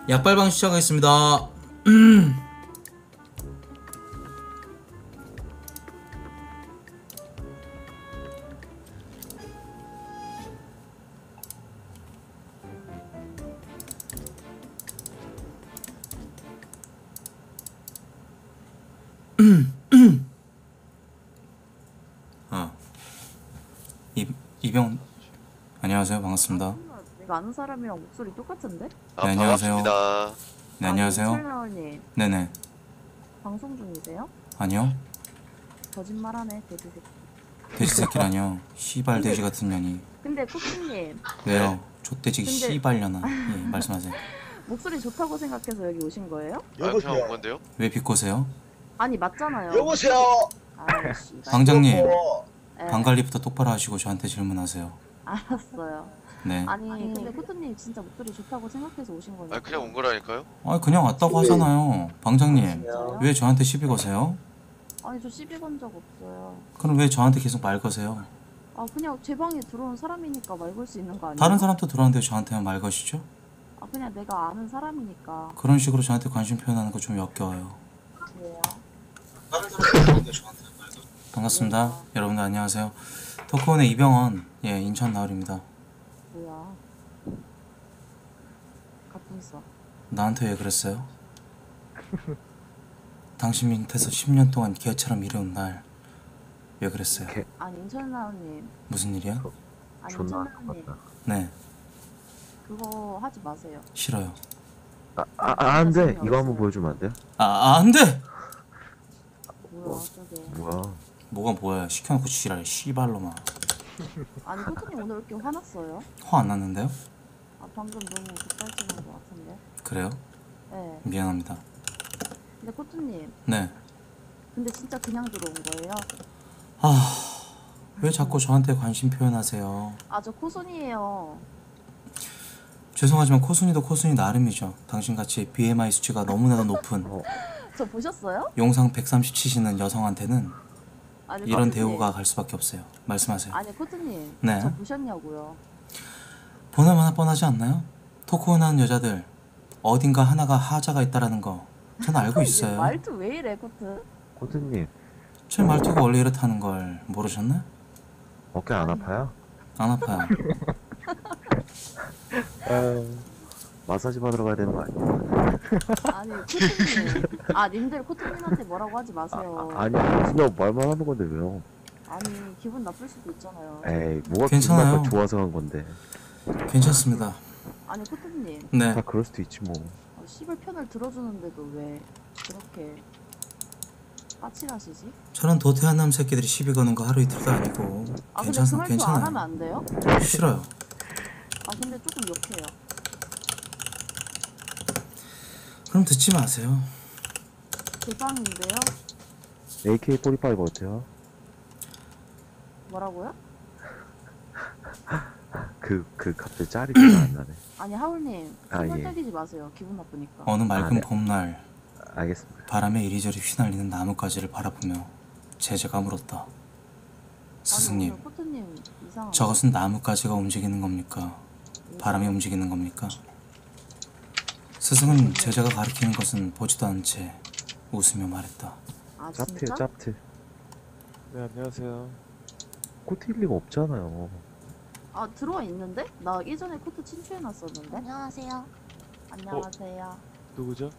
약발방 시작하겠습니다. 이병 안녕하세요. 반갑습니다. 내가 아는 사람이랑 목소리 똑같은데? 네, 안녕하세요. 반갑습니다. 네, 안녕하세요. 철나원님 네네. 방송 중이세요? 아니요. 거짓말하네 돼지 새끼. 돼지 새끼라뇨. 씨발 돼지 같은 년이. 근데 코키님 왜요? 족돼지 근데- 씨발년아. 예, 말씀하세요. 목소리 좋다고 생각해서 여기 오신 거예요? 아, 그냥 온 여보세요. 건데요? 왜 비꼬세요? 아니 맞잖아요. 여보세요. 아, 씨발. 방장님, 예, 방 관리부터 똑바로 하시고 저한테 질문하세요. 알았어요. 네. 아니 근데 코트님 진짜 목소리 좋다고 생각해서 오신 거니까. 아, 그냥 온 거라니까요? 아, 그냥 왔다고 하잖아요. 방장님, 진짜요? 왜 저한테 시비 거세요? 아니 저 시비 건 적 없어요. 그럼 왜 저한테 계속 말 거세요? 아 그냥 제 방에 들어온 사람이니까 말 걸 수 있는 거 아니에요? 다른 사람도 들어왔는데 저한테만 말 거시죠? 아 그냥 내가 아는 사람이니까. 그런 식으로 저한테 관심 표현하는 거 좀 역겨워요. 왜요? 다른 사람도 들어왔는데 저한테 말 거. 반갑습니다. 여러분들 안녕하세요. 토크온의 이병헌, 예, 인천 나을입니다. 뭐야? 가뿐써. 나한테 왜 그랬어요? 당신 밑에서 10년 동안 개처럼 일해온 날 왜 그랬어요? 아니 인천나원님. 무슨 일이야? 아니 존나 인천나원님. 네, 그거 하지 마세요. 싫어요. 안 돼. 이거 한번 보여주면 안 돼요? 안 돼! 뭐야 저게. 뭐야? 뭐가 뭐야, 시켜놓고 지랄해, 씨발로만. 아니 코트님 오늘 왜 이렇게 화났어요? 화 안 났는데요? 아 방금 너무 급발진한 것 같은데. 그래요? 네. 미안합니다. 근데 코트님 네. 근데 진짜 그냥 들어온 거예요? 왜 자꾸 저한테 관심 표현하세요? 아 저 코순이에요. 죄송하지만 코순이도 코순이 나름이죠. 당신같이 BMI 수치가 너무나도 높은 저 보셨어요? 용상 130 치시는 여성한테는 아니 이런 코트님. 대우가 갈 수밖에 없어요. 말씀하세요. 아니 코트님. 네. 저 보셨냐고요? 보나마나 뻔하지 않나요? 토크온한 여자들 어딘가 하나가 하자가 있다라는 거 전 알고 이게 있어요. 말투 왜 이래 코트? 코트님 제 말투가 원래 이렇다는 걸 모르셨나? 어깨 안 아파요? 안 아파요. 마사지 받으러 가야 되는 거 아니야? 아니 코트님. 아 님들 코트님한테 뭐라고 하지 마세요. 아니 그냥 말만 하는 건데 왜요? 아니 기분 나쁠 수도 있잖아요. 에이 뭐가 괜찮아요. 기분 나빠 좋아서 한 건데. 괜찮습니다. 아니 코트님. 네. 다 그럴 수도 있지 뭐. 씨발 편을 들어주는데도 왜 그렇게 까칠하시지? 저런 도태한 남 새끼들이 시비 거는 거 하루 이틀도 아니고 아 근데 그 말투 안 하면 괜찮아요. 안 돼요? 싫어요. 아 근데 조금 욕해요. 그럼 듣지 마세요. 대방인데요? AK45 어때요? 뭐라고요? 그 갑자기 짤이 기억 안 나네. 아니 하울님 아, 손을 예. 때리지 마세요. 기분 나쁘니까. 어느 맑은 네. 봄날 알겠습니다. 바람에 이리저리 휘날리는 나뭇가지를 바라보며 제자가 물었다. 아니 스승님, 오늘 코트님 이상한. 저것은 나뭇가지가 움직이는 겁니까? 바람이 움직이는 겁니까? 스승은 제자가 가리키는 것은 보지도 않은 채 웃으며 말했다. 아 짭트 진짜? 짭트. 네, 안녕하세요. 코트일 리가 없잖아요. 아 들어와 있는데? 나 예전에 코트 친추해놨었는데. 안녕하세요. 안녕하세요. 누구죠?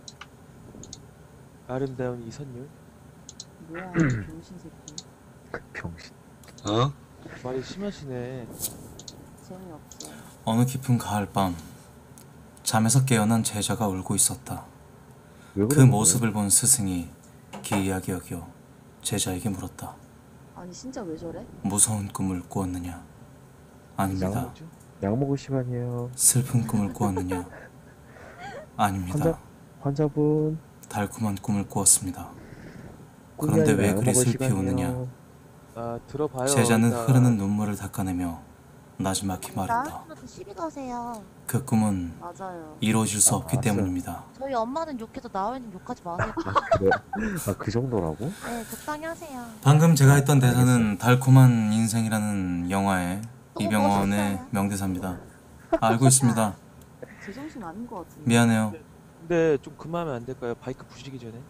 아름다운 이선율? 뭐야 이 병신 새끼. 병신. 말이 심하시네. 재미없어. 어느 깊은 가을밤 잠에서 깨어난 제자가 울고 있었다. 왜 그 그러는 모습을 본 스승이 기이하게 여겨 제자에게 물었다. 아니 진짜 왜 저래? 무서운 꿈을 꾸었느냐? 아닙니다. 뭐죠? 거예요? 약 먹을 시간이에요. 슬픈 꿈을 꾸었느냐? 아닙니다. 환자분. 달콤한 꿈을 꾸었습니다. 꿈이 그런데 아니라 왜 약 그리 먹을 슬피 시간이에요. 우느냐? 아, 들어봐요. 제자는 일단. 흐르는 눈물을 닦아내며 나지막히 말했다. 나한테 시비 거세요. 그 꿈은 맞아요. 이루어질 수 아, 없기 알았어요. 때문입니다. 저희 엄마는 욕해도 나와있는 욕하지 마세요. 그래? 그 정도라고? 네, 적당히 하세요. 방금 제가 했던 대사는 달콤한 인생이라는 영화의 너무 이병헌의 멋있어요. 명대사입니다. 알고 있습니다. 제정신 아닌 것 같은데. 미안해요. 근데 좀 그만하면 안 될까요? 바이크 부시기 전에.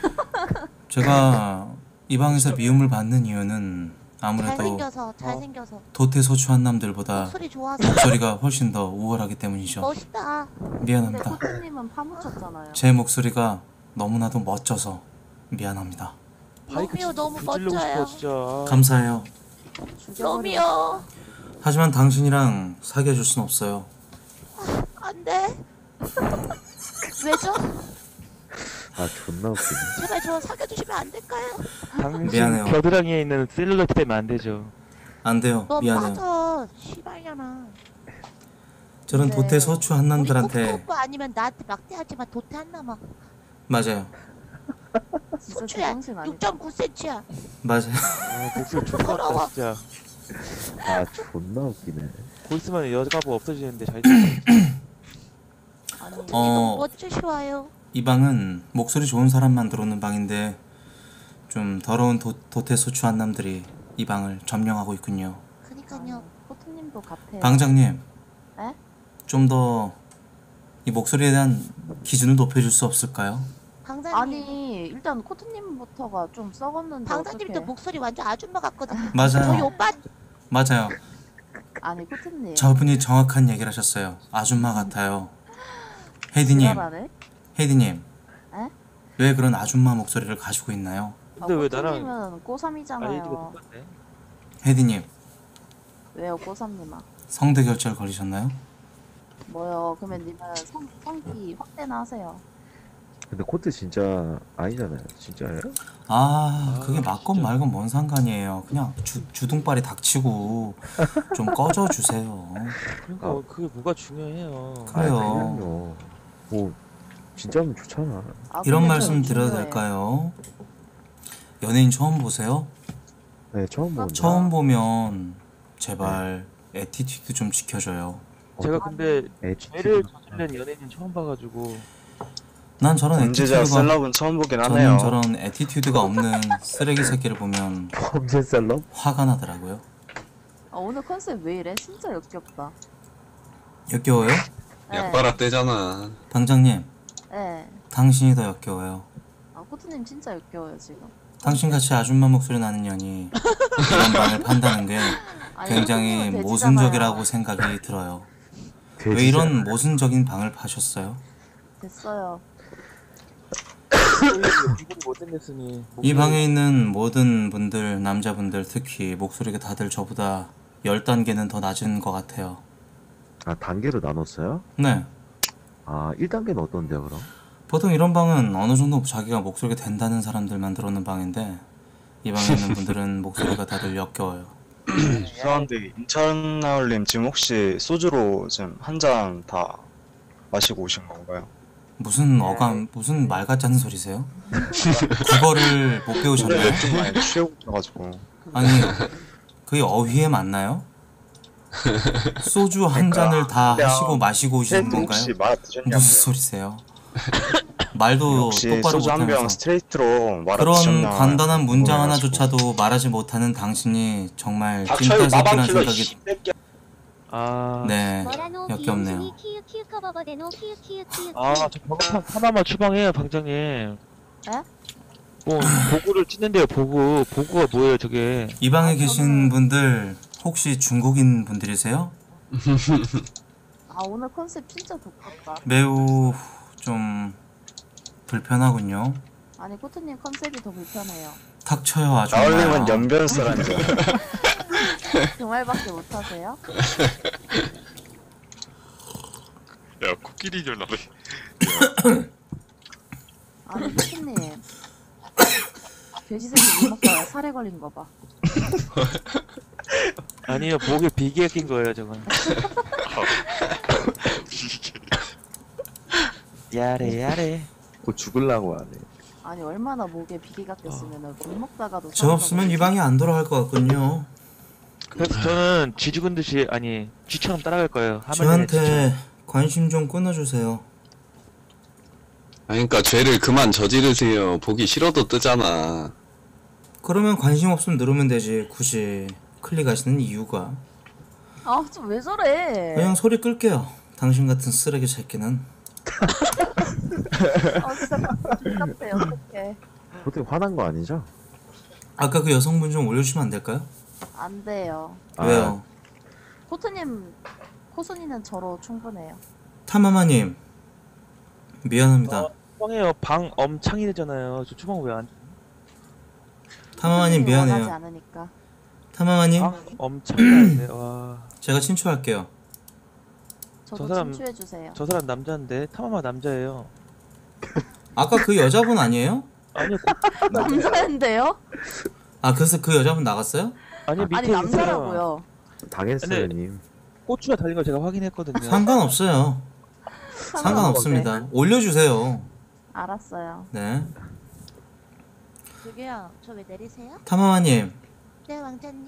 제가 이 방에서 미움을 받는 이유는 아무래도 잘생겨서 도태소추한 남들보다 목소리 좋아서 목소리가 훨씬 더 우월하기 때문이죠. 멋있다. 근데 미안합니다. 코트님은 파묻혔잖아요. 제 목소리가 너무나도 멋져서 미안합니다. 바이크 로미오 너무 부질르고 멋져요. 싶어 진짜. 감사해요. 로미오 하지만 당신이랑 사귀어줄 순 없어요. 안돼. 왜죠? 아 존나 웃기네. 제발 저 사귀어주시면 안 될까요? 당신 미안해요. 겨드랑이에 있는 셀룰라이트 때문에 안 되죠. 안 돼요. 너 미안해요. 맞아. 시발년아. 저는 네. 도태소추 한 우리 남들한테 코프 오빠 아니면 나한테 막대하지만 도태 한 남아. 맞아요. 진짜 소추야. 제정신 아니다. 6.9cm야. 맞아요. 아 목소리 존나 더러워. 크다 진짜. 아 존나 웃기네. 곧 있으면 여자가부 없어지는데 잘. 아니, 어, 멋지시와요. 이 방은 목소리 좋은 사람만 들어오는 방인데 좀 더러운 도태소추 한 남들이 이 방을 점령하고 있군요. 그니까요. 코트님도 같아요. 방장님, 에? 좀 더 이 목소리에 대한 기준을 높여줄 수 없을까요? 방장님. 아니 일단 코트님부터가 좀 썩었는데 방장님도 어떡해. 목소리 완전 아줌마 같거든요. 저희 맞아요. 오빠 맞아요. 아니 코트님 저분이 정확한 얘기를 하셨어요. 아줌마 같아요. 헤이디님, 지랄하네? 헤이디님. 에? 왜 그런 아줌마 목소리를 가지고 있나요? 근데 왜 나랑 코트님은 아이디가 고3이잖아요. 똑같네? 헤이디님, 왜요 고3님아? 성대 결절 걸리셨나요? 뭐요? 그러면 님은 성기 확대나 하세요. 근데 코트 진짜 아니잖아요. 진짜예요? 그게 아, 맞건 진짜. 말건 뭔 상관이에요. 그냥 주둥발이 닥치고 좀 꺼져 주세요. 그러니까 그게 뭐가 중요해요. 그래요. 그럼요. 뭐 진짜면 좋잖아. 아, 이런 근데 말씀 저는 드려도 중요해요. 될까요? 연예인 처음 보세요? 네 처음 보는데. 처음 보면 제발 애티튜드 좀 지켜줘요. 제가 근데 죄를 애티튜드. 저지른 연예인 처음 봐가지고 난 저런 범죄자 애티튜드가 셀럽은 처음 보긴 저는 하네요. 저런 애티튜드가 없는 쓰레기 새끼를 보면 범죄 셀럽? 화가 나더라고요. 오늘 컨셉 왜 이래? 진짜 역겹다. 역겨워요? 약바라 떼잖아. 방장님, 네. 당신이 더 역겨워요. 코트님 진짜 역겨워요 지금. 당신같이 아줌마 목소리 나는 년이 이런 방을 판다는 게 아니, 굉장히 코트님은 모순적이라고 돼지잖아요. 생각이 들어요. 왜 돼지잖아. 이런 모순적인 방을 파셨어요? 됐어요. 기분이 못생겼으니 이 방에 있는 모든 분들, 남자분들 특히 목소리가 다들 저보다 10단계는 더 낮은 것 같아요. 아 단계로 나눴어요? 네. 아 1단계는 어떤데요 그럼? 보통 이런 방은 어느 정도 자기가 목소리가 된다는 사람들만 들어오는 방인데 이 방에 있는 분들은 목소리가 다들 역겨워요. 죄송한데 인천 나올님 지금 혹시 소주로 지금 한 잔 다 마시고 오신 건가요? 무슨 어감, 무슨 말 같지 않은 소리세요? 국어를 못 배우셨나요? 좀 많이 취하고 있어가지고. 아니, 그게 어휘에 맞나요? 소주 한 잔을 다 그냥 하시고 마시고 오시는 스트레이트 건가요? 혹시 말 드셨냐고요? 무슨 소리세요? 말도 혹시 똑바로 소주 한 병 못하면서 스트레이트로 말 그런 드셨나? 간단한 문장 궁금해가지고. 하나조차도 말하지 못하는 당신이 정말 닥쳐요 찐따 새끼란 마방킬러 생각이 씨새끼야. 네, 역겹네요. 아저 병원 하나만 추방해요 방장님. 에? 보고를 찍는데요 보고가 뭐예요 저게. 이 방에 계신 분들 혹시 중국인 분들이세요? 오늘 컨셉 진짜 독특하다. 매우 좀 불편하군요. 아니 코트님 컨셉이 더 불편해요. 닥쳐요 아줌마. 나올님은 연변수라니. 그 말밖에 못하세요? 야 코끼리 줄 나네. 아니 코트님 돼지 새끼 못 먹다가 살해 걸린 거 봐. 아니요 목에 비계가 낀 거예요 저건. 야래 곧 죽을라고 하네. 아니 얼마나 목에 비계가 꼈으면은 물 먹다가도 저 없으면 이 방이 안 돌아갈 것 같군요. 그래서 저는 쥐 죽은 듯이 아니 쥐처럼 따라갈 거예요. 저한테 관심 좀 끊어주세요. 아니, 그러니까 죄를 그만 저지르세요. 보기 싫어도 뜨잖아. 그러면 관심 없으면 누르면 되지. 굳이 클릭하시는 이유가. 좀 왜 저래? 그냥 소리 끌게요. 당신 같은 쓰레기 새끼는. 진짜 답답해. 어떡해. 어떻게 화난 거 아니죠? 아까 그 여성분 좀 올려주시면 안 될까요? 안 돼요. 왜요? 코트님, 코순이는 저로 충분해요. 타마마님 미안합니다. 추방해요. 방 엄창이되잖아요. 저 추방 왜 안? 타마마님 코트님이 원하지 미안해요. 않으니까. 타마마님 방 엄창이인데 와. 제가 친추할게요. 저도 저 사람- 친추해주세요. 저 사람 남자인데 타마마 남자예요. 아까 그 여자분 아니에요? 아니요. 남자인데요? 아 그래서 그 여자분 나갔어요? 아니 밑에 아니 있어요. 남자라고요. 당했어요, 근데- 님. 고추가 달린 걸 제가 확인했거든요. 상관없어요. 상관없습니다. 올려주세요. 알았어요. 네. 저기요, 저 왜 내리세요? 타마마님 네, 왕자님.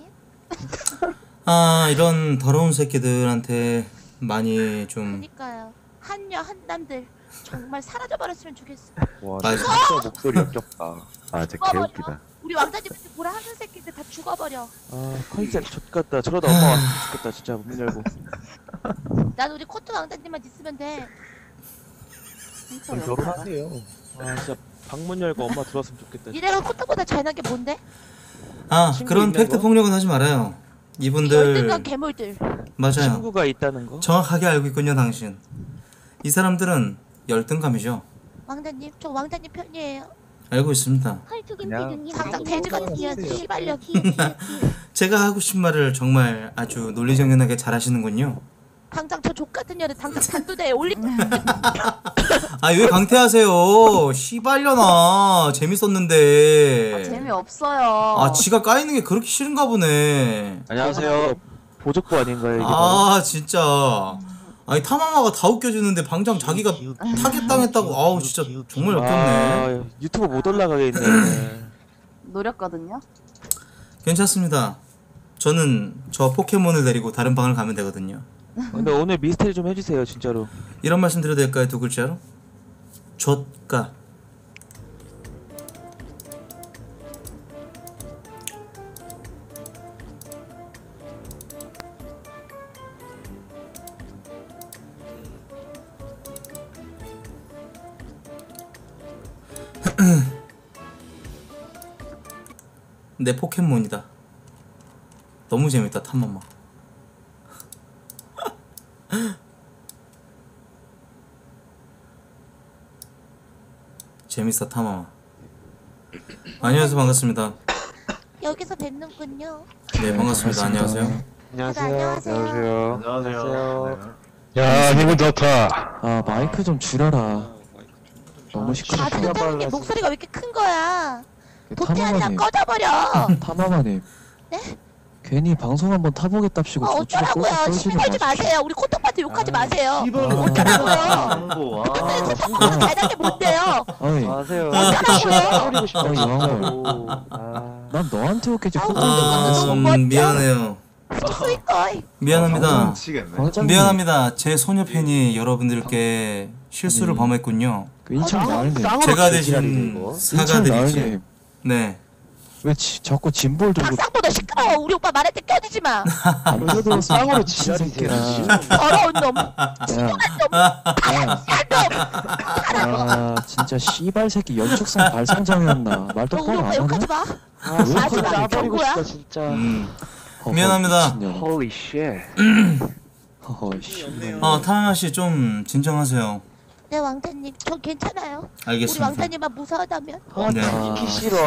아 이런 더러운 새끼들한테 많이 좀 그니까요. 한여 한남들 정말 사라져버렸으면 좋겠어. 와, 아, 진짜 목소리 역겹다. 아, 진짜 개웃기다. 우리 왕자님한테 뭐라 하는 새끼들 다 죽어버려. 아 컨셉 좆같다. 저러다 엄마 왔으면 좋겠다. 진짜 문 열고. 난 우리 코트 왕자님만 있으면 돼. 진짜 결혼하세요. 아 진짜 방문 열고 엄마 들어왔으면 좋겠다. 니네가 코트보다 잘난 게 뭔데? 아 친구 그런 있는 팩트 거? 폭력은 하지 말아요. 이분들 열등감 괴물들. 맞아요. 친구가 있다는 거? 정확하게 알고 있군요 당신. 이 사람들은 열등감이죠. 왕자님, 저 왕자님 편이에요. 알고 있습니다. 당장 돼지 같은 년한테 시발려. 제가 하고 싶은 말을 정말 아주 논리정연하게 잘하시는군요. 당장 저 족같은 년을 당장 단두대에 올리. 아 왜 강퇴하세요? 씨발려나 재밌었는데. 재미없어요. 아 지가 까이는 게 그렇게 싫은가 보네. 안녕하세요. 보적부 아닌가요 이게? 아 진짜. 아니 타마마가 다 웃겨주는데 방장 자기가 타겟당했다고. 아우 진짜 정말 역겹네. 아 유튜브 못 올라가게 있네. 노렸거든요. 괜찮습니다. 저는 저 포켓몬을 데리고 다른 방을 가면 되거든요. 근데 오늘 미스테리 좀 해주세요 진짜로. 이런 말씀 드려도 될까요? 두 글자로? 좆가. 내 포켓몬이다. 너무 재밌다 탐험마. 재밌어 탐험마. 안녕하세요 반갑습니다. 여기서 뵙는군요. 네 반갑습니다. 안녕하세요. 안녕하세요. 안녕하세요. 야 기분 좋다. 아 마이크 좀 줄여라. 너무 자주 시끄럽다. 듣는 게 목소리가 왜 이렇게 큰 거야? 그 도태하냐 타마마님, 꺼져버려. 타마마님. 네? 괜히 방송 한번 타보겠답시고 고추를 어쩌라고요? 꼴깍 시비 떨지는 걸지 마십시오. 마세요. 우리 코톡한테 욕하지 마세요. 아, 코톡한테 코톡보다 잘난 게 뭔데요? 어이, 안녕하세요. 어쩌라고요? 어이 왕걸. 난 너한테 욕했지. 아우, 미안해요. 스윗거이. 미안합니다. 광장님, 미안합니다. 제 소녀 팬이 여러분들께 실수를 아니, 범했군요. 그 인천 나을님. 제가 대신 인천 사과드리지. 나을님. 네. 왜 자꾸 짐볼 들고 박상보다 시끄러워. 우리 오빠 말할 때 껴들지 마. 그래도 쌍으로 지새끼야. 더러운 놈. 아 진짜 씨발 새끼 연축성 발상장이었나. 말 너 똑바로 우리 안 오빠 하네. 욕하지 마. 왜 하지 마. 그러냐. 경고야. 허허, 미안합니다. 미친년. Holy shit. 허허 씨. 타마마 씨 좀 진정하세요. 네 왕자님, 전 괜찮아요. 우리 알겠습니다. 왕자님만 무서워하다면. 네. 싫어.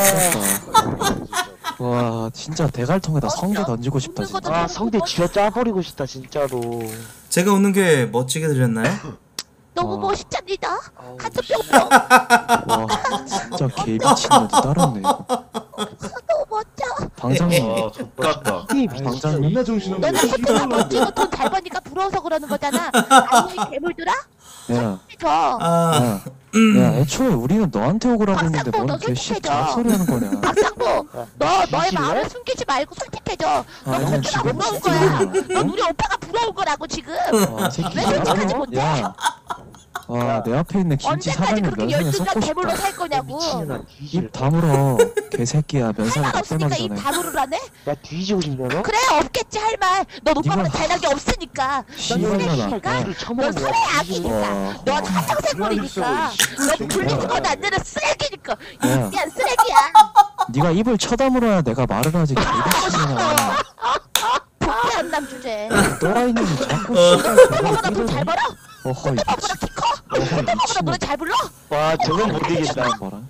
와 진짜 대갈통에다 성게 던지고 싶다 웃는 것도 진짜. 너무 성대 쥐어 짜버리고 싶다 진짜로. 제가 웃는 게 멋지게 들렸나요? 너무 와. 멋있답니다. 하트 뿅뿅. 와 진짜 개미친 놈이 따로 없네 이거. 너무 멋져. 방장님 족같다. 방장님 너네 코트가 멋지고 돈 잘 버니까 부러워서 그러는 거잖아. 아니 이 괴물들아. 야, 저 아, 야 애초에 우리는 너한테 오그라고 했는데 박상도 뭔 너 개씨 솔직해져. 잡소리 하는 거냐. 박상보, 너의 마음을 숨기지 말고 솔직해져. 너 아니, 코트가 지금 부러운 진짜. 거야. 넌 우리 오빠가 부러운 거라고 지금. 와 새끼 왜 솔직하지 야, 못해? 야 와, 내 앞에 있는 김치 언제까지 사장님 그렇게 면상에 12시간 쏟고 괴물로 싶다. 살 거냐고. 입 다물어. 개새끼야. 면상에 할 말 납땜하기 없으니까 입 전에. 다물으라네? 야 뒤지고 싶냐 너? 그래 없겠지 할 말. 넌 오빠보다 네가- 잘난 게 없으니까. 넌 씨발년아. 쓰레기니까. 넌 사회의 악이니까. 넌 한정생물이니까. 넌 분리수거도 안 되는 쓰레기니까. 야. 야 쓰레기야. 네가 입을 쳐다물어야 내가 말을 하지. 개새끼야. 복귀 한남 주제. 또라이님이 자꾸 씨발 코트보다 돈 잘 벌어? 어허 이 코트보다 미친. 키 커? 어허 이 코트보다 미친. 노래 잘 불러? 와 저건 못 이긴다. 봐라.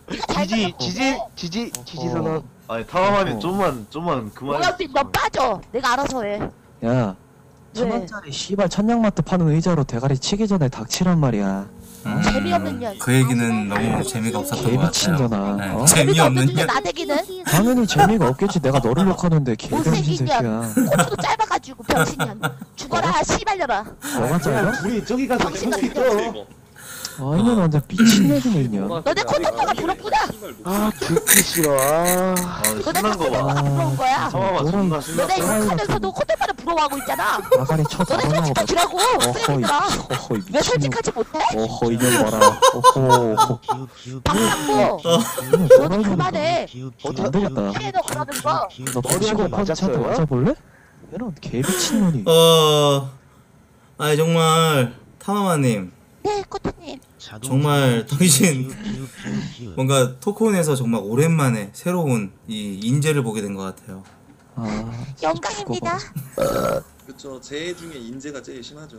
지지 선언. 아니 타마마님 좀만 그만해. 오영빈 너 빠져. 내가 알아서 해. 야. 왜? 1,000원짜리 씨발 천냥마트 파는 의자로 대가리 치기 전에 닥치란 말이야. 재미없는 년. 그 얘기는 너무 재미가 없었던 것 같아요. 개미친잖아. 네, 어? 재미없는 년 년. 나대기는 당연히 재미가 없겠지. 내가 너를 욕하는데 개병신 못생긴 새끼야. 고추도 짧아가지고 병신년. 죽어라 씨발려라. 뭐가 짧아? 둘이 저기 가서 병신 같은 껴. 년. 아 이년 완전 미친 얘기네 있냐. 너네 콧오빠가 부럽구나. 아 듣기 싫어. 아 너네 신난 거 봐. 콧오빠가 부러운 거야. 타마마 존나 신나. 너네 욕하면서도 콧오빠를 부러워하고 있잖아. 아가리 쳐 너네 잡아먹어. 솔직하지라고. 어허 이 쓰레기들아. 어허 이 왜 미친. 솔직하지 못해? 어허 이년 봐라. 어허. 박상구. 이년 너도 뭐라 그만해. 안 되겠다. 해너 그러는 거. 너 백시고 펀치한테 맞았어요? 맞아볼래? 얘는 개 미친 놈이. 아니 정말 타마마님 네 코트님. 정말 당신 뭔가 토크온에서 정말 오랜만에 새로운 이 인재를 보게 된 것 같아요. 아 영광입니다. 그쵸. 제 중에 인재가 제일 심하죠.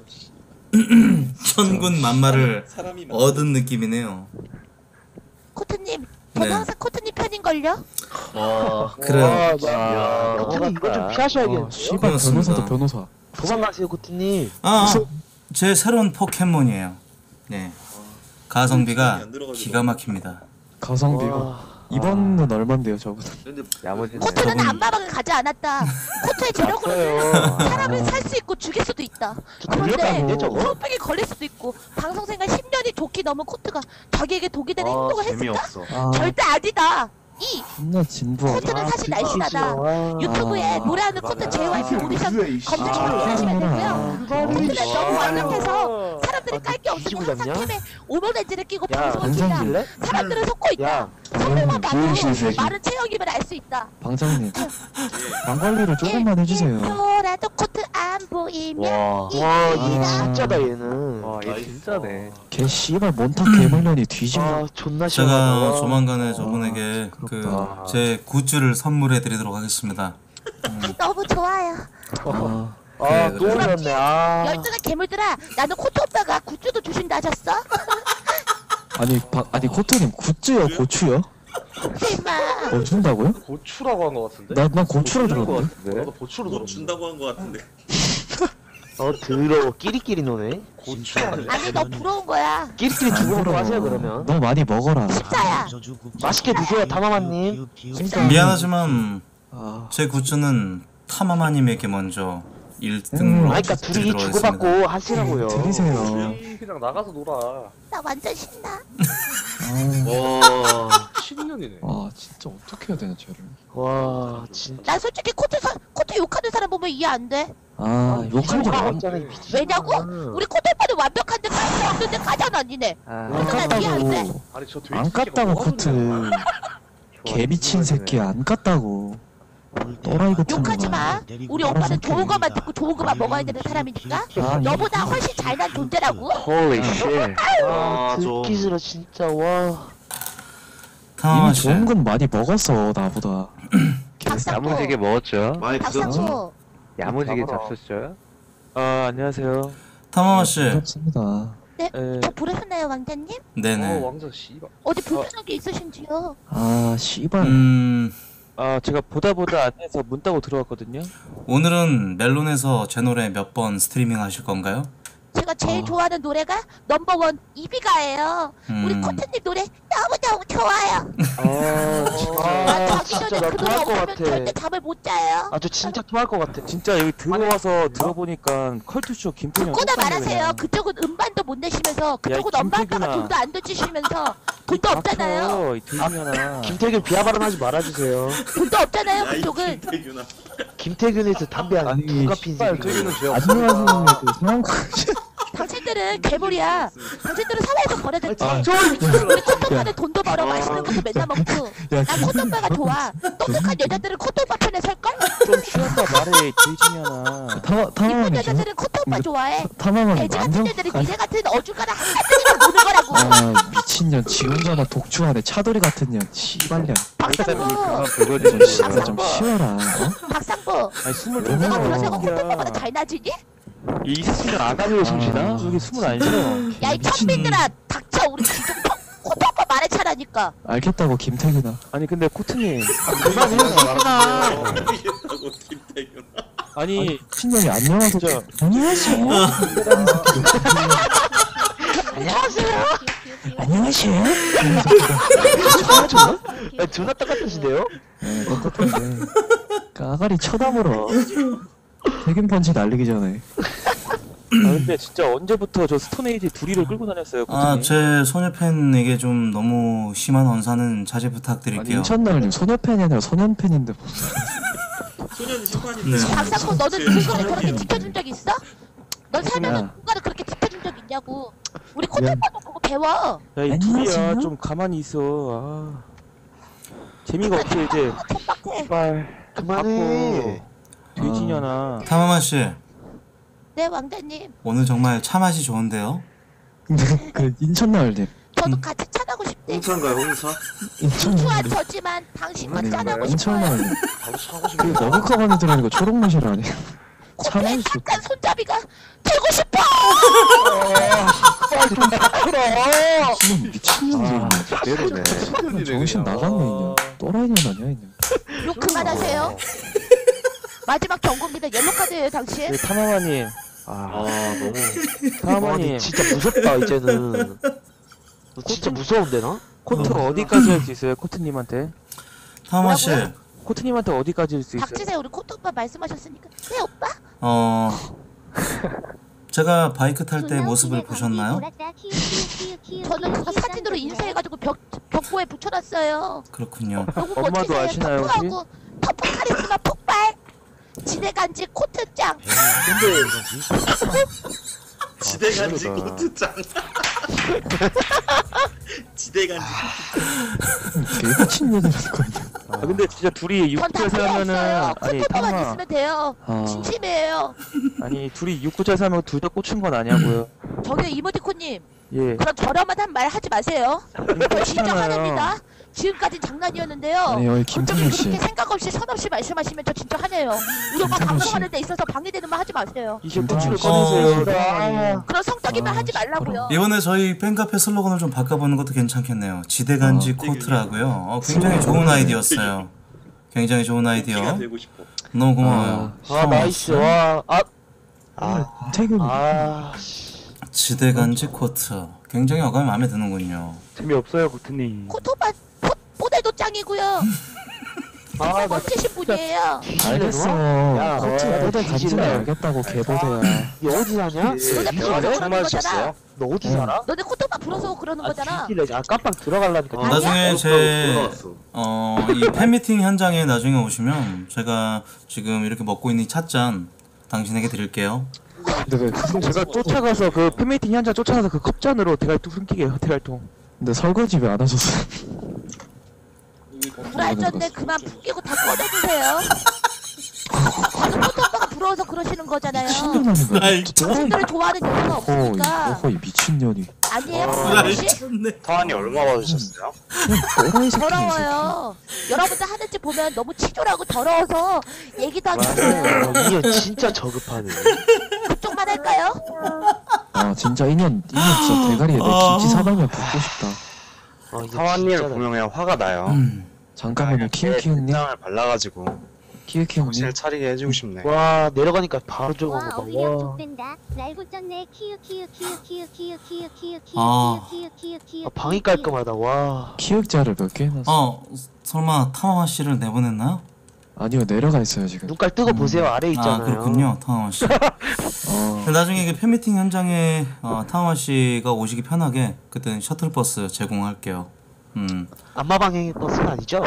천군 만마를 사람이 얻은 느낌이네요. 코트님. 저도 네. 항상 코트님 편인걸요? 와. 그래요. 코트님 이거 좀 피하셔야겠네. 씨발 고맙습니다. 변호사도 변호사. 도망가세요 코트님. 제 새로운 포켓몬이에요. 네. 가성비가 기가 막힙니다. 가성비가 이번은 얼만데요 저분? 근데 코트는 안마방을 가지 않았다. 코트의 재력으로는 사람을 살 수 있고 죽일 수도 있다. 그런데 들렸다고. 저거? 소병에 걸릴 수도 있고 방송생활 10년이 좋게 넘은 코트가 자기에게 독이 되는 행동을 했을까? 재미없어. 아 절대 아니다. 이 존나 진부하다. 코트는 사실 날씬하다. 유튜브에 노래하는 코트 JYP 오디션 검색해서 보시면 되고요. 코트는 너무 완벽해서 사람들이 깔 게 없으니 뒤지고 항상 잡냐? 캠에 오버렌즈를 끼고 야 방송을 킨다. 방송질래? 사람들을 속고 있다. 야 선물만 봐도 부으신 새끼. 마른 체형임을 알 수 있다. 방장님 방 관리를 조금만 해주세요. 너라도 코트 안 보이면 와. 와 이기라. 얘 진짜다 얘는. 얘 진짜네. 개 씨발 몬탁 개물년이 뒤집어. 아 존나 시원하다. 제가 와. 조만간에 저분에게 그 부럽다. 제 굿즈를 선물해 드리도록 하겠습니다. 너무 좋아요. 아 아 그래, 또 그래. 올렸네. 아. 열등한 괴물들아, 나는 코트 오빠가 굿즈도 주신다 하셨어? 아니 코트님 굿즈요 고추요? 임마. 뭐 준다고요? 고추라고 한 거 같은데? 난 고추를 들었는데. 나도 고추로 뭐 들었는데. 준다고 한 거 같은데. 더러워 끼리끼리 노네. 고추 아니야? 아니 너 부러운 거야. 끼리끼리 주고받고 하세요 그러면. 너 많이 먹어라. 진짜야. 맛있게 드세요 타마마님. 미안하지만 아 제 굿즈는 타마마님에게 먼저 1등으로 아니 그니까 둘이 주고받고 하시라고요. 들이세요. 그냥 나가서 놀아. 나 완전 신나. 아, 와. 10년이네. 아 진짜 어떻게 해야 되나 쟤를. 와 진짜. 난 솔직히 코트 욕하는 사람 보면 이해 안 돼. 아 욕할 줄 안. 왜냐고? 우리 코트 오빠는 완벽한데 깔수 없는데 까잖아 니네. 안 그래서 난 이해 안 돼. 깠다고. 아니 저 돼지 안 새끼가 깠다고 뭐 하는 코트. 거야? 개 미친 새끼야 안 깠다고. 또라이 같은 욕하지 놈아. 마. 우리 오빠는 좋은 것만 듣고 좋은 것만 먹어야 되는 사람이니까. 너보다 훨씬 잘난 존재라고. Holy shit. 아, 듣기 싫어 진짜 와. 타마마 이미 씨, 좋은 건 많이 먹었어 나보다. 박상구. 먹었죠. 많이 드셨죠? 박상구. 야무지게 잡수셨죠? 안녕하세요. 타마마 씨, 부럽습니다. 네, 에, 저 부르셨나요 왕자님? 네네. 왕자 씨발. 어디 불편한 게 있으신지요? 아 씨발. 제가 보다 안 해서 문 따고 들어왔거든요. 오늘은 멜론에서 제 노래 몇 번 스트리밍 하실 건가요? 제가 제일 좋아하는 노래가 넘버원 이비가예요. 우리 음. 코트님 노래 너무너무 좋아요. 아, 자기 진짜 전에 나 그 노래 토할 것 없으면 같아. 절대 잠을 못 자요. 아 저 진짜 토할 것 같아. 진짜 여기 들어와서 들어보니까 컬투쇼 김태년 듣고나 똑같네, 말하세요. 그냥. 그쪽은 음반도 못 내시면서 그쪽은 엄마 아빠가 김태균아. 돈도 안 던지시면서 돈도 없잖아요. 막혀, 이 들리면아. 김태균 비하 발언하지 말아주세요. 돈도 없잖아요. 야이 그쪽은. 김태균아. 김태균에서 담배 한 아니, 두갑 핀 씨발 새끼. 저기는 죄 없어. 안녕하세요 그 상황. 당신들은 괴물이야. 당신들은 사회에서 버려졌지. 아, 우리 코토파는 돈도 벌어 맛있는 것도 맨날 먹고. 야, 난 코토파가 좋아. 똑똑한 여자들은 코토파 편에 설걸? 좀 쉬었다 말해 돼지냐나. 이쁜 타마만이 여자들은 코토파 좋아해. 타마만이 돼지 같은 완전 애들은 미래 같은 어중간한 한가득이랑 노는 거라고. 아 미친년 지 혼자나 독주하네 차돌이 같은 년 씨발년 박상부, 진짜 좀 쉬어라 어? 박상부. 아니 숨을 왜 내가 그래? 그러다가 코토파보다 잘 나지니? 이 새끼는 아가미에 숨쉬나? 여기 숨을 안 쉬어. 야 이 천민들아 닥쳐. 우리 지금 코토파 말에 차라니까. 알겠다고 김태균아 아니 근데 코트님 그만해 새끼나. 알겠다고 김태균. 아니 신년이 안녕하세요 안녕하세요 안녕하세요 존나 똑같으시네요? 네 똑같은데 까가리 쳐다보러 태균 펀치 날리기 전에 아 근데 진짜 언제부터 저 스톤에이지 둘이를 끌고 다녔어요 코트님. 제 소녀팬에게 좀 너무 심한 언사는 자제 아니 부탁드릴게요. 인천나을님 소녀팬이 아니라 소년팬인데 소년 심판인데. 네. 박상부 너는 그거를 그렇게 지켜준 적 있어? 넌 살면서 야. 누가를 그렇게 지켜준 적 있냐고. 우리 코토파도 그거 배워. 야이 안녕하세요. 둘이야 좀 가만히 있어. 아. 재미가 없어 이제. 촉박해. 빨 그만해. 돼지냐나. 타마마 씨, 네 왕자님. 오늘 정말 차 맛이 좋은데요. 근데 그 인천나을님 저도 같이 찬하고 싶대. 홍차인가요 홍차? 추한 인천나을님 저지만 당신과 아니 짠하고 싶어요. 인천나을님 그 머그컵 안에 들어가는 거 초록무실 아니야 코트에 참을 수 잠깐 손잡이가 되고 싶어. 신년 미친년이야 내로네. 정신 나갔네 이년 또라이년 아니야 이년 욕 그만하세요. 마지막 경고입니다. 옐로카드예요 당신. 네, 타마마님. 아 너무. 타마마님. 진짜 무섭다 이제는. 너 진짜 무서운데 나? 코트 어디까지 할 수 있어요 코트님한테? 타마마 씨, 코트님한테 어디까지 할 수 있어요? 닥치세요. 우리 코트 오빠 말씀하셨으니까. 네 오빠. 제가 바이크 탈 때 모습을 보셨나요? 저는 그거 사진으로 인쇄해가지고 벽보에 붙여놨어요. 그렇군요. 너무 엄마도 멋지세요. 아시나요, 혹시? 터프하고 터프 카리스마 폭발. 지대간지 코트짱. 지대간지 코트장. 지대간지. 개 미친년이라는 거냐 아, 근데 진짜 둘이 전 다 육구절 필요 사면은 없어요. 아니 코트오빠만 타마 있으면 돼요. 아 진심이에요. 아니 둘이 육구절 사면 둘 다 꽂힌 건 아니야고요. 저기요 이모티콘님. 예. 그런 저렴한 말 하지 마세요. 저 진짜 그렇잖아요. 화냅니다. 지금까진 장난이었는데요. 아니 여기 갑자기 김태균 씨 그렇게 생각 없이 선 없이 말씀하시면 저 진짜 화내요. 우리 엄마 김태균 씨. 방송하는 데 있어서 방해되는 말 하지 마세요. 이제 김태균 고추를 씨. 꺼내세요. 그런 성적인 말 하지 말라고요. 이번에 저희 팬카페 슬로건을 좀 바꿔보는 것도 괜찮겠네요. 지대간지 코트라고요. 굉장히 좋은 아이디어였어요. 굉장히 좋은 아이디어. 키가 되고 싶어. 너무 고마워요. 아 나이스. 와. 김태균 지대간지 코트. 굉장히 어감이 마음에 드는군요. 재미없어요 코트님. 코토바 포대도 짱이고요. 정말 멋지신 분이에요. 알겠어 야, 코트 야, 보대 간지는 뒤질래. 알겠다고 개보대야 너 어디 사냐? 너네 불어서 그러는 거잖아. 너 어디 살아? 너네 코토바 불어서 그러는 거잖아. 뒤질래. 아 깜빡 들어갈라니까. 아니야? 나중에 제 돌아왔어. 이 팬미팅 현장에 나중에 오시면 제가 지금 이렇게 먹고 있는 이 찻잔 당신에게 드릴게요. 근데 왜 제가 쫓아가서 그 팬미팅 현장 쫓아가서 그 컵잔으로 대갈통 숨기게 해요 대갈통. 근데 설거지 왜 안 하셨어요? 불알전네 그만 풍기고 다 꺼내주세요. 저는 코토바가 부러워서 그러시는 거잖아요. 미친년 아닌 거야 아이, 당신들을 좋아하는 이유가 없으니까. 이 미친년이 아니에요, 아저씨? 타환이 얼마 받으셨어요? 또라이 새끼 더러워요. 여러분들 하는지 보면 너무 치졸하고 더러워서 얘기도 하기 싫어요. 이게 진짜 저급하네. 그쪽만 할까요? 아 진짜 인연 진짜 대가리에 내 김치 사발면 붓고 싶다 아, 이게 타환님을 진짜다. 보면 그냥 화가 나요. 잠깐만요 키우키우님 을 발라가지고 키우키우님 정신을 차리게 해주고 싶네. 와 내려가니까 바로 저거 와 봐. 어휘력 와. 족된다. 날 붙였네. 키우 키우 키우 키우 키우 키우 키우 키우 아. 키우 키우 키우 아, 방이 깔끔하다. 와. 키읔자를 몇 개 해놨어 설마 타마마 씨를 내보냈나요? 아니요 내려가 있어요 지금 눈깔 뜨고 보세요. 아래 있잖아요. 아 그렇군요, 타마마 씨. 나중에 그 팬미팅 현장에 타마마 씨가 오시기 편하게 그때는 셔틀버스 제공할게요. 안마방향의 버스는 아니죠?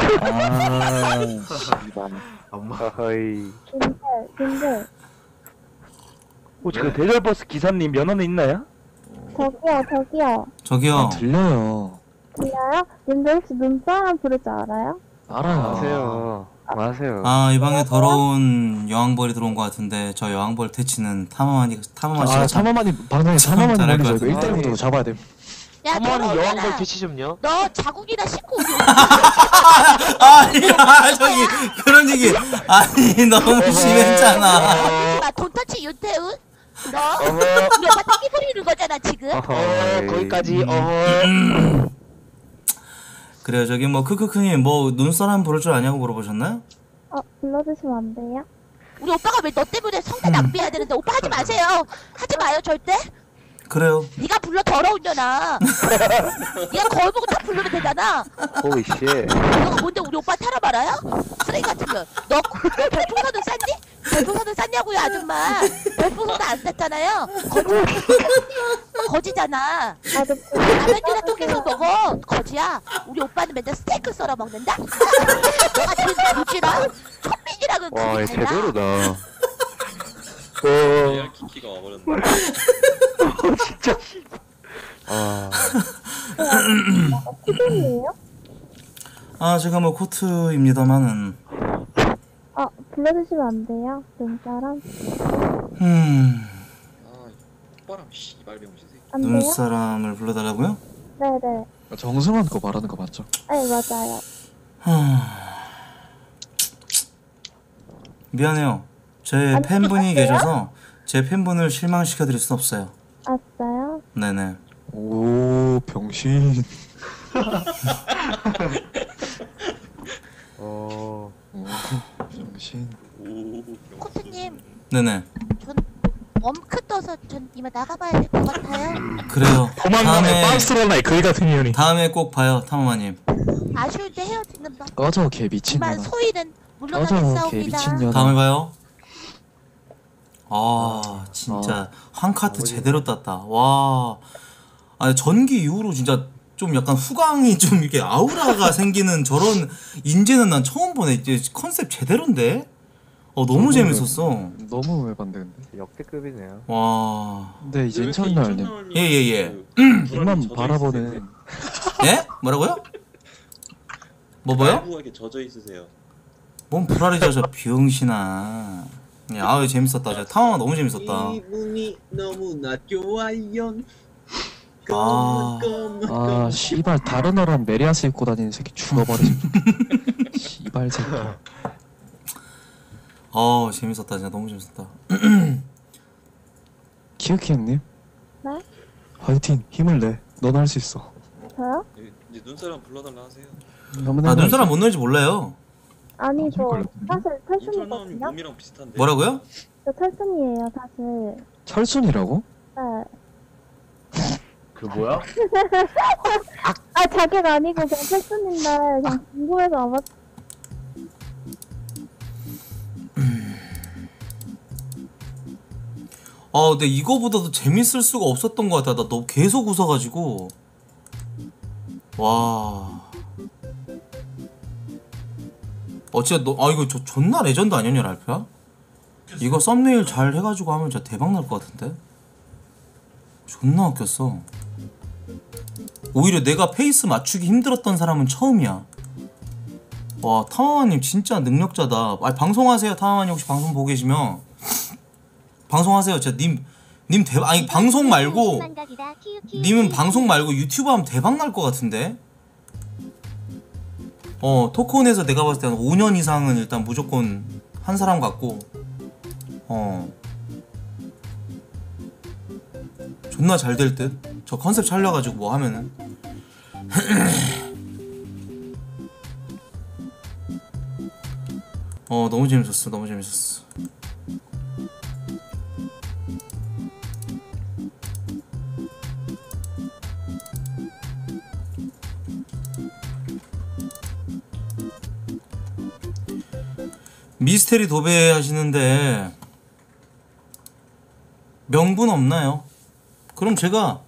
아 엄마. 허이. 근데 혹시 그 대절버스 기사님 면허는 있나요? 저기요. 저기요. 들려요. 들려요? 님들 혹시 눈사람 부를 줄 알아요? 알아요. 마세요. 아, 이 방에 더러운 여왕벌이 들어온 것 같은데 저 여왕벌 퇴치는 타마만 씨가 참 타마만이 방송에 타마만이 잘할 것 먼저 같은데. 1대1부터 잡아야 돼. 야 어머니 여왕벌 너는 퇴치 좀요. 너 자국이나 신고 오지. 아니, 저기 그런 얘기 아니 너무 심했잖아. 돈 터치 윤태훈. 너 우리 오빠 땡기 부리는 거잖아 지금. 거기까지. 그래요. 저기 뭐 크크크님 뭐 눈사람 부를 줄 아냐고 물어보셨나요? 불러주시면 안 돼요? 우리 오빠가 왜 너 때문에 성대 낭비해야 되는데 오빠 하지 마세요. 하지 마요 절대. 그래요. 네가 불러 더러운 년아. 네가 거울 보고 딱 부르면 되잖아. 호이 씨. 너가 뭔데 우리 오빠 타라 말아요? 쓰레기 같은 거. 너 별풍선은 쌌니? 별풍선은 쌌냐고요 아줌마. 별풍선은 안 쌌잖아요. 거지잖아. 라면이나 통계서 먹어. 거지야. 우리 오빠는 맨날 스테이크 썰어 먹는다. 너가 지금 누구지랑 천민이랑은 그게 달라. 레알 키키가 와버렸네. 진짜. 키동이에요? 아 제가 뭐 코트입니다만은 불러주시면 안 돼요? 눈사람? 오빠랑 씨발 병신 새끼. 안 돼요? 눈사람을 불러달라고요? 네네. 정승환 거 말하는 거 맞죠? 네, 맞아요. 미안해요. 제 팬분이 계셔서 제 팬분을 실망시켜드릴 순 없어요. 아싸요? 네네. 오 병신. 병신. 코트님 네네. 전 웜크 떠서 전 이만 나가봐야 될 것 같아요. 그래요. 글 같은 년이. 다음에 꼭 봐요, 타마마님. 아쉬울 때 헤어지는 법. 꺼져 개 미친 이만 년아. 소희는 꺼져 개 물러나겠사옵니다. 미친 년아. 다음에 봐요. 아 진짜 한 카트 제대로 땄다. 와. 아 전기 이후로 진짜 좀 약간 후광이 좀 이렇게 아우라가 생기는 저런 인재는 난 처음 보네. 이제 컨셉 제대로인데. 너무 재밌었어. 너무 외반데 근데. 역대급이네요. 와. 근데 이제 인천날님 예예예. 입만 바라보는. 예? 뭐라고요? 뭐요? 부하게 젖어 있으세요. 뭔 불알이죠 저 비응신아. 예, 아유 재밌었다. 저 타마마 너무 재밌었다. 기분이 너무나 좋아요. 아 씨발 다른 나라는 메리아스 입고 다니는 새끼 죽어버리지. 씨발 새끼. 재밌었다. 진짜 너무 재밌었다. 키우키 형님. 네? 화이팅 힘을 내. 넌 할 수 있어. 저요? 이제 눈사람 불러달라 하세요. 아 눈사람 못 넣을지 몰라요. 아니, 저 사실 인천 나오면 탈순이거든요? 몸이랑 비슷한데. 뭐라고요? 저 탈순이에요, 사실. 철순이라고? 네. 그 뭐야? 자기가 아니고 그냥 탈순인데 그냥 궁금해서 아마 근데 이거보다도 재밌을 수가 없었던 것 같아. 나 너무 계속 웃어가지고. 와. 진짜 이거 존나 레전드 아니었냐, 랄프야? 이거 썸네일 잘 해가지고 하면 진짜 대박 날 것 같은데? 존나 웃겼어. 오히려 내가 페이스 맞추기 힘들었던 사람은 처음이야. 와, 타마마님 진짜 능력자다. 방송하세요, 타마마님. 혹시 방송 보고 계시면 방송하세요. 진짜 님 대박. 아니 방송 말고 님은 방송 말고 유튜브 하면 대박 날 것 같은데. 토크온에서 내가 봤을 때 한 5년 이상은 일단 무조건 한 사람 같고. 존나 잘 될 듯. 저 컨셉 살려가지고 뭐 하면은. 너무 재밌었어. 너무 재밌었어. 미스테리 도배 하시는데 명분 없나요? 그럼 제가